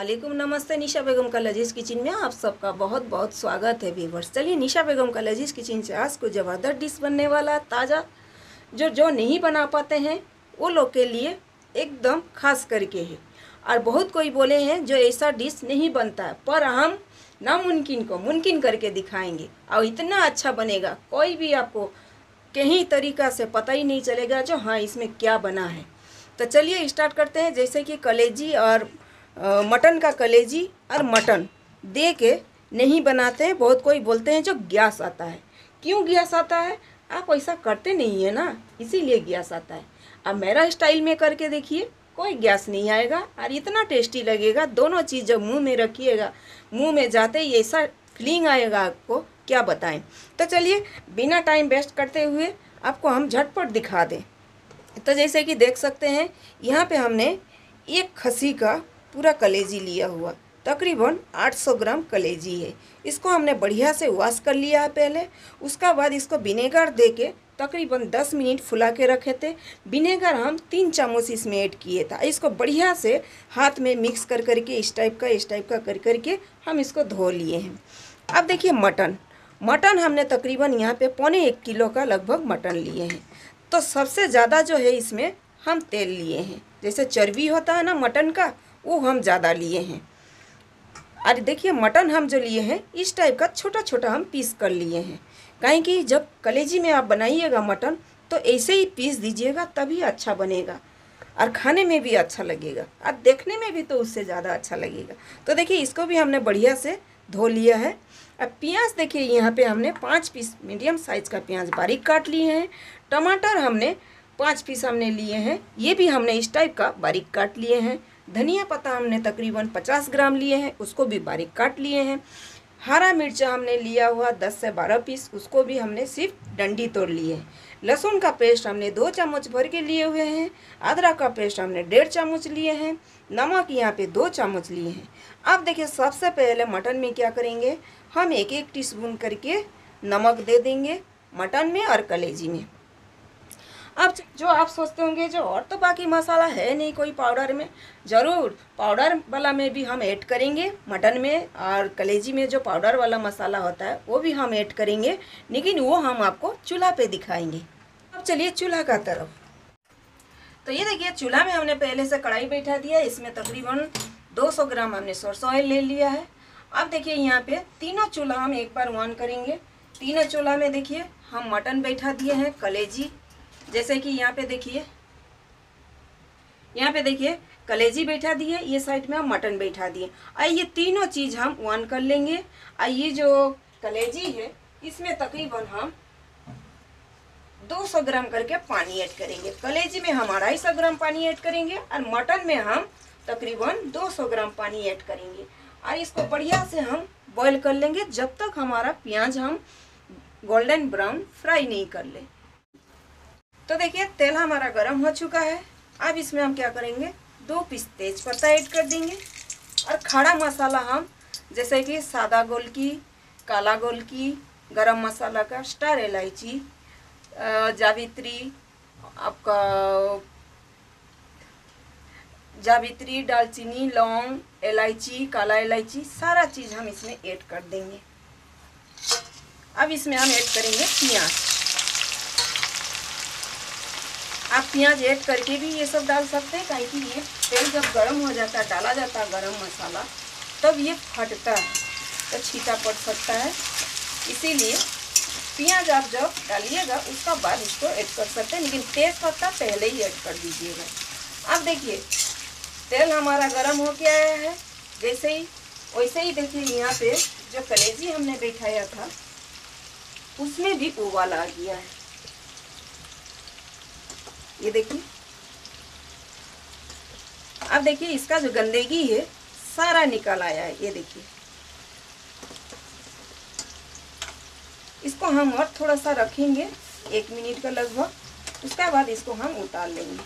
वालेकुम, नमस्ते। निशा बेगम का लजीज किचन में आप सबका बहुत बहुत स्वागत है व्यूअर्स। चलिए निशा बेगम का लजीज किचन से आज को ज़बरदस्त डिश बनने वाला ताज़ा जो नहीं बना पाते हैं वो लोग के लिए एकदम खास करके है। और बहुत कोई बोले हैं जो ऐसा डिश नहीं बनता है, पर हम नामुमकिन को मुमकिन करके दिखाएंगे और इतना अच्छा बनेगा कोई भी आपको कहीं तरीक़ा से पता ही नहीं चलेगा जो हाँ इसमें क्या बना है। तो चलिए स्टार्ट करते हैं। जैसे कि कलेजी और मटन का कलेजी और मटन दे के नहीं बनाते हैं। बहुत कोई बोलते हैं जो गैस आता है। क्यों गैस आता है? आप ऐसा करते नहीं है ना, इसीलिए गैस आता है। अब मेरा स्टाइल में करके देखिए, कोई गैस नहीं आएगा और इतना टेस्टी लगेगा। दोनों चीज़ जब मुंह में रखिएगा, मुंह में जाते ही ऐसा फीलिंग आएगा आपको, क्या बताएं। तो चलिए बिना टाइम वेस्ट करते हुए आपको हम झटपट दिखा दें। तो जैसे कि देख सकते हैं यहाँ पे हमने एक खसी का पूरा कलेजी लिया हुआ, तकरीबन 800 ग्राम कलेजी है। इसको हमने बढ़िया से वॉश कर लिया है पहले। उसका बाद इसको विनेगर दे के तकरीबन 10 मिनट फुला के रखे थे। विनेगर हम 3 चम्मच इसमें ऐड किए था। इसको बढ़िया से हाथ में मिक्स कर करके इस टाइप का कर करके हम इसको धो लिए हैं। अब देखिए मटन हमने तकरीबन यहाँ पे 1.25 किलो का लगभग मटन लिए हैं। तो सबसे ज़्यादा जो है इसमें हम तेल लिए हैं। जैसे चर्बी होता है ना मटन का, वो हम ज़्यादा लिए हैं। और देखिए मटन हम जो लिए हैं इस टाइप का छोटा छोटा हम पीस कर लिए हैं। काहे कि जब कलेजी में आप बनाइएगा मटन तो ऐसे ही पीस दीजिएगा, तभी अच्छा बनेगा और खाने में भी अच्छा लगेगा और देखने में भी तो उससे ज़्यादा अच्छा लगेगा। तो देखिए इसको भी हमने बढ़िया से धो लिया है। अब प्याज देखिए यहाँ पे हमने 5 पीस मीडियम साइज़ का प्याज बारीक काट लिए हैं। टमाटर हमने 5 पीस हमने लिए हैं, ये भी हमने इस टाइप का बारीक काट लिए हैं। धनिया पत्ता हमने तकरीबन 50 ग्राम लिए हैं, उसको भी बारीक काट लिए हैं। हरा मिर्चा हमने लिया हुआ 10 से 12 पीस, उसको भी हमने सिर्फ डंडी तोड़ लिए हैं। लहसुन का पेस्ट हमने 2 चम्मच भर के लिए हुए हैं। अदरक का पेस्ट हमने 1.5 चम्मच लिए हैं। नमक यहाँ पे 2 चम्मच लिए हैं। अब देखिए सबसे पहले मटन में क्या करेंगे, हम 1-1 टीस्पून करके नमक दे देंगे मटन में और कलेजी में। अब जो आप सोचते होंगे जो और तो बाकी मसाला है नहीं कोई पाउडर में, ज़रूर पाउडर वाला में भी हम ऐड करेंगे। मटन में और कलेजी में जो पाउडर वाला मसाला होता है वो भी हम ऐड करेंगे, लेकिन वो हम आपको चूल्हा पे दिखाएंगे। अब चलिए चूल्हा का तरफ। तो ये देखिए चूल्हा में हमने पहले से कढ़ाई बैठा दिया। इसमें तकरीबन 200 ग्राम हमने सरसों ऑयल ले लिया है। अब देखिए यहाँ पे तीनों चूल्हा हम एक बार ऑन करेंगे। तीनों चूल्हा में देखिए हम मटन बैठा दिए हैं, कलेजी, जैसे कि यहाँ पे देखिए कलेजी बैठा दिए, ये साइड में हम मटन बैठा दिए। और ये तीनों चीज़ हम ऑन कर लेंगे। और ये जो कलेजी है इसमें तकरीबन हम 200 ग्राम करके पानी ऐड करेंगे। कलेजी में हम 250 ग्राम पानी ऐड करेंगे और मटन में हम तकरीबन 200 ग्राम पानी ऐड करेंगे। और इसको बढ़िया से हम बॉईल कर लेंगे जब तक हमारा प्याज हम गोल्डन ब्राउन फ्राई नहीं कर ले। तो देखिए तेल हमारा गर्म हो चुका है। अब इसमें हम क्या करेंगे, 2 पीस तेज पत्ता ऐड कर देंगे। और खड़ा मसाला हम जैसे कि सादा गोलकी, काला गोलकी, गरम मसाला का, स्टार इलायची, जावित्री, आपका जावित्री, दालचीनी, लौंग, इलायची, काला इलायची, सारा चीज़ हम इसमें ऐड कर देंगे। अब इसमें हम ऐड करेंगे प्याज। आप प्याज ऐड करके भी ये सब डाल सकते हैं, काहे कि ये तेल जब गर्म हो जाता है, डाला जाता है गरम मसाला, तब ये फटता है तो छींटा पड़ सकता है। इसीलिए प्याज आप जब डालिएगा उसका बाद इसको ऐड कर सकते हैं, लेकिन तेज पत्ता पहले ही ऐड कर दीजिएगा। अब देखिए तेल हमारा गर्म हो के आया है। जैसे ही वैसे ही देखिए यहाँ पे जो कलेजी हमने बैठाया था उसमें भी उबाल आ गया है। ये देखिए, अब देखिए इसका जो गंदगी है सारा निकल आया है। ये देखिए इसको हम और थोड़ा सा रखेंगे 1 मिनट का लगभग, उसके बाद इसको हम उतार लेंगे।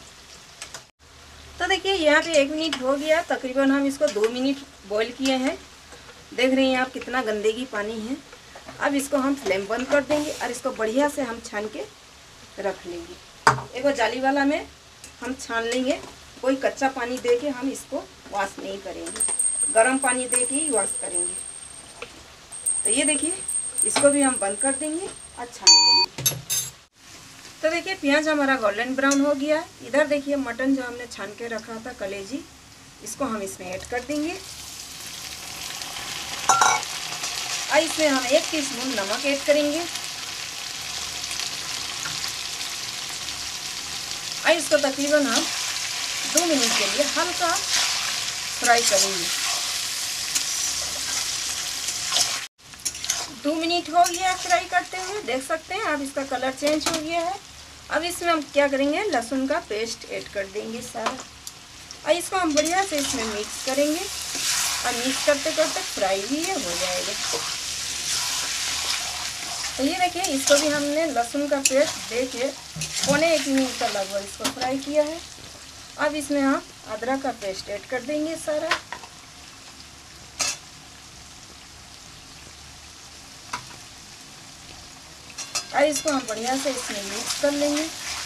तो देखिए यहाँ पे 1 मिनट हो गया, तकरीबन हम इसको 2 मिनट बॉईल किए हैं। देख रहे हैं आप कितना गंदगी पानी है। अब इसको हम फ्लेम बंद कर देंगे और इसको बढ़िया से हम छान के रख लेंगे। एक जाली वाला में हम छान लेंगे, कोई कच्चा पानी दे के हम इसको वॉश नहीं करेंगे, गर्म पानी दे के ही वॉश करेंगे। तो ये देखिए, इसको भी हम बंद कर देंगे और छान लेंगे। तो देखिए प्याज हमारा गोल्डन ब्राउन हो गया। इधर देखिए मटन जो हमने छान के रखा था कलेजी, इसको हम इसमें ऐड कर देंगे। और इसमें हम 1 टीस्पून नमक ऐड करेंगे और इसको तकरीबन हम 2 मिनट के लिए हल्का फ्राई करेंगे। 2 मिनट हो गया फ्राई करते हुए, देख सकते हैं अब इसका कलर चेंज हो गया है। अब इसमें हम क्या करेंगे, लहसुन का पेस्ट ऐड कर देंगे सारा, और इसको हम बढ़िया से इसमें मिक्स करेंगे और मिक्स करते करते फ्राई भी ये हो जाएगा। तो ये देखिए, इसको भी हमने लहसुन का पेस्ट दे के 1.25 मिनट का लगभग इसको फ्राई किया है। अब इसमें हम अदरक का पेस्ट ऐड कर देंगे सारा, और इसको हम बढ़िया से इसमें मिक्स कर लेंगे।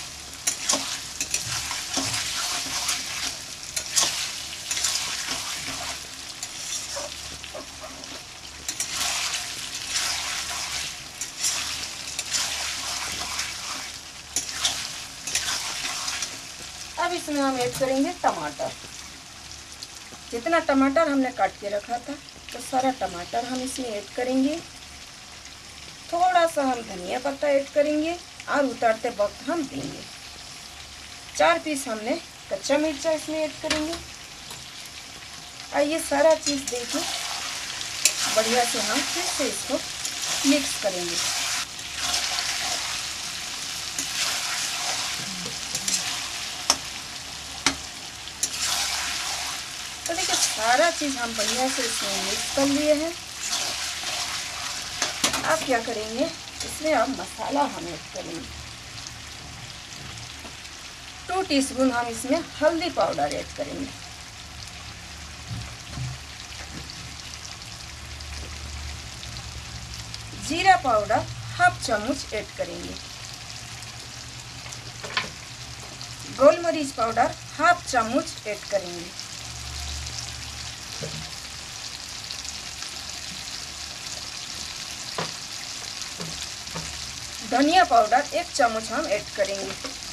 अब इसमें हम ऐड करेंगे टमाटर। जितना टमाटर हमने काट के रखा था तो सारा टमाटर हम इसमें ऐड करेंगे। थोड़ा सा हम धनिया पत्ता ऐड करेंगे और उतारते वक्त हम देंगे। 4 पीस हमने कच्चा मिर्चा इसमें ऐड करेंगे और ये सारा चीज़ देके बढ़िया से हम फिर से इसको मिक्स करेंगे। तो देखिए सारा चीज़ हम बढ़िया से इसमें मिक्स कर लिए हैं। अब क्या करेंगे, इसमें अब मसाला हम ऐड करेंगे। 2 टीस्पून हम इसमें हल्दी पाउडर ऐड करेंगे। जीरा पाउडर 1/2 चम्मच ऐड करेंगे। गोल मरीच पाउडर 1/2 चम्मच ऐड करेंगे। धनिया पाउडर 1 चम्मच हम ऐड करेंगे।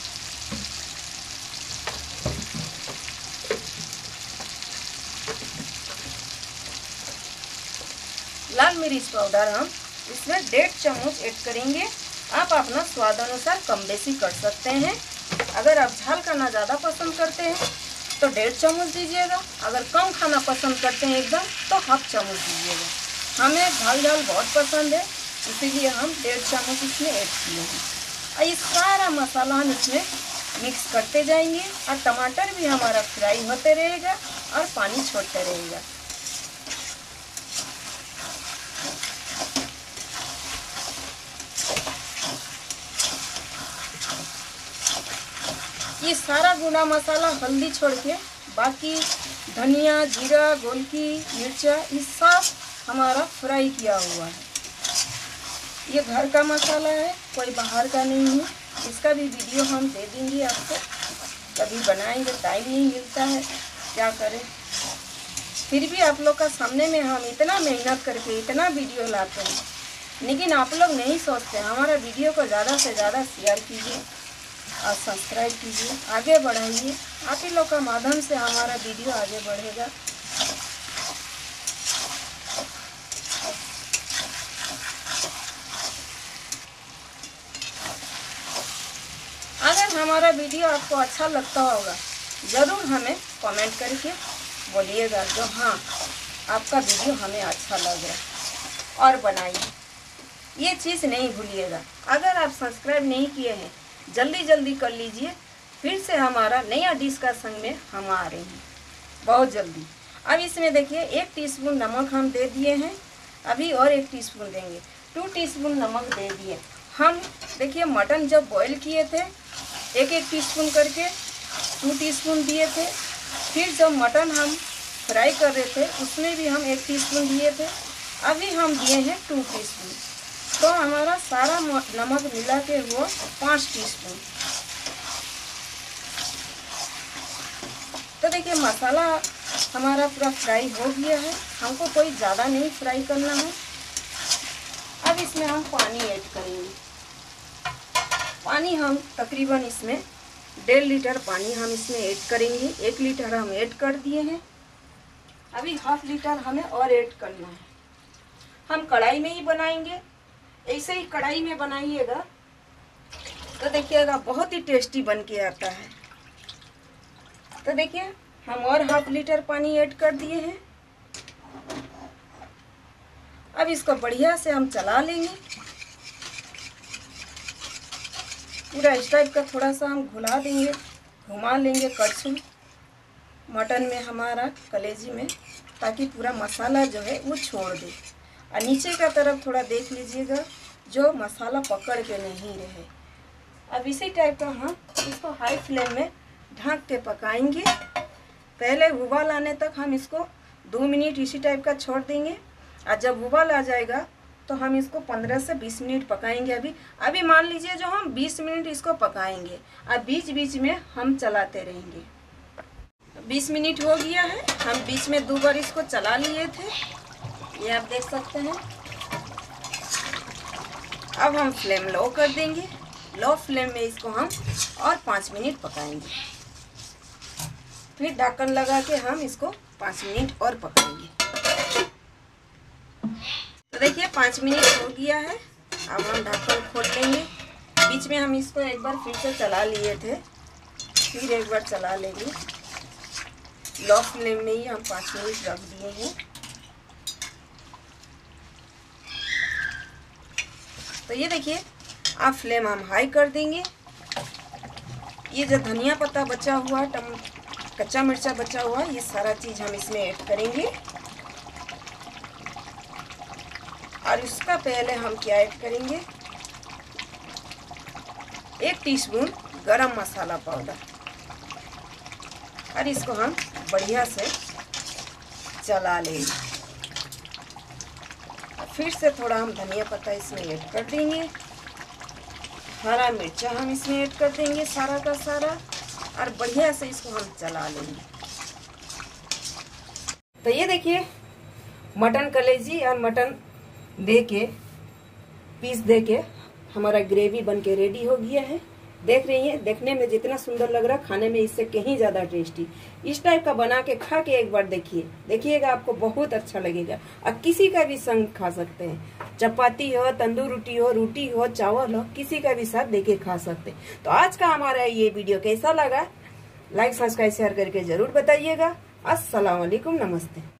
लाल मिर्च पाउडर हम इसमें 1.5 चम्मच ऐड करेंगे। आप अपना स्वाद अनुसार कम बेसी कर सकते हैं। अगर आप झाल खाना ज़्यादा पसंद करते हैं तो 1.5 चम्मच दीजिएगा। अगर कम खाना पसंद करते हैं एकदम तो 1/2 चम्मच दीजिएगा। हमें झाल झाल बहुत पसंद है, इसीलिए हम 1.5 चम्मच इसमें ऐड किए हैं। और ये सारा मसाला हम इसमें मिक्स करते जाएंगे और टमाटर भी हमारा फ्राई होते रहेगा और पानी छोड़ते रहेगा। ये सारा गुना मसाला हल्दी छोड़ के बाकी धनिया, जीरा, गोलकी, मिर्चा, ये सब हमारा फ्राई किया हुआ है। ये घर का मसाला है, कोई बाहर का नहीं है। इसका भी वीडियो हम दे देंगे आपको, कभी बनाएंगे, टाइम नहीं मिलता है, क्या करें। फिर भी आप लोग का सामने में हम इतना मेहनत करके इतना वीडियो लाते हैं, लेकिन आप लोग नहीं सोचते। हमारा वीडियो को ज़्यादा से ज़्यादा शेयर कीजिए और सब्सक्राइब कीजिए, आगे बढ़ाइए। आप ही लोग का माध्यम से हमारा वीडियो आगे बढ़ेगा। अगर हमारा वीडियो आपको अच्छा लगता होगा ज़रूर हमें कमेंट करके बोलिएगा जो हाँ आपका वीडियो हमें अच्छा लग रहा है, और बनाइए। ये चीज़ नहीं भूलिएगा। अगर आप सब्सक्राइब नहीं किए हैं जल्दी जल्दी कर लीजिए। फिर से हमारा नया डिश का संग में हम आ रहे हैं बहुत जल्दी। अब इसमें देखिए 1 टीस्पून नमक हम दे दिए हैं, अभी और 1 टीस्पून देंगे। 2 टीस्पून नमक दे दिए हम। देखिए मटन जब बॉईल किए थे 1-1 टीस्पून करके 2 टीस्पून दिए थे। फिर जब मटन हम फ्राई कर रहे थे उसमें भी हम 1 टीस्पून दिए थे। अभी हम दिए हैं 2 टीस्पून। तो हमारा सारा नमक मिला के हुआ 5 टीस्पून। तो देखिए मसाला हमारा पूरा फ्राई हो गया है, हमको कोई ज़्यादा नहीं फ्राई करना है। अब इसमें हम पानी ऐड करेंगे। पानी हम तकरीबन इसमें 1.5 लीटर पानी हम इसमें ऐड करेंगे। 1 लीटर हम ऐड कर दिए हैं, अभी ½ लीटर हमें और ऐड करना है। हम कढ़ाई में ही बनाएंगे, ऐसे ही कढ़ाई में बनाइएगा तो देखिएगा बहुत ही टेस्टी बन के आता है। तो देखिए हम और ½ लीटर पानी ऐड कर दिए हैं। अब इसको बढ़िया से हम चला लेंगे, पूरा इस टाइप का थोड़ा सा हम घुला देंगे, घुमा लेंगे कड़छुल मटन में हमारा कलेजी में, ताकि पूरा मसाला जो है वो छोड़ दे। और नीचे का तरफ थोड़ा देख लीजिएगा जो मसाला पकड़ के नहीं रहे। अब इसी टाइप का हम इसको हाई फ्लेम में ढक के पकाएंगे। पहले उबाल आने तक हम इसको 2 मिनट इसी टाइप का छोड़ देंगे, और जब उबाल आ जाएगा तो हम इसको 15 से 20 मिनट पकाएंगे। अभी मान लीजिए जो हम 20 मिनट इसको पकाएंगे, और बीच बीच में हम चलाते रहेंगे। 20 मिनट हो गया है, हम बीच में 2 बार इसको चला लिए थे, ये आप देख सकते हैं। अब हम फ्लेम लो कर देंगे, लो फ्लेम में इसको हम और 5 मिनट पकाएंगे। फिर ढक्कन लगा के हम इसको 5 मिनट और पकाएंगे। तो देखिए 5 मिनट हो गया है, अब हम ढक्कन खोल लेंगे। बीच में हम इसको एक बार फिर से चला लिए थे, फिर एक बार चला लेंगे। लो फ्लेम में ही हम 5 मिनट रख दिए हैं। तो ये देखिए अब फ्लेम हम हाई कर देंगे। ये जो धनिया पत्ता बचा हुआ, कच्चा मिर्चा बचा हुआ, ये सारा चीज़ हम इसमें ऐड करेंगे। और इसका पहले हम क्या ऐड करेंगे, 1 टीस्पून गरम मसाला पाउडर, और इसको हम बढ़िया से चला लेंगे। फिर से थोड़ा हम धनिया पत्ता इसमें ऐड कर देंगे, हरा मिर्चा हम इसमें ऐड कर देंगे सारा का सारा, और बढ़िया से इसको हम चला लेंगे। तो ये देखिए मटन कलेजी और मटन पीस दे के हमारा ग्रेवी बन के रेडी हो गया है। देख रही हैं, देखने में जितना सुंदर लग रहा, खाने में इससे कहीं ज़्यादा टेस्टी। इस टाइप का बना के खा के एक बार देखिएगा, आपको बहुत अच्छा लगेगा। और किसी का भी संग खा सकते हैं, चपाती हो, तंदूर रोटी हो, चावल हो, किसी का भी साथ देके खा सकते हैं। तो आज का हमारा ये वीडियो कैसा लगा, लाइक सब्सक्राइब शेयर करके जरूर बताइएगा। अस्सलाम वालेकुम, नमस्ते।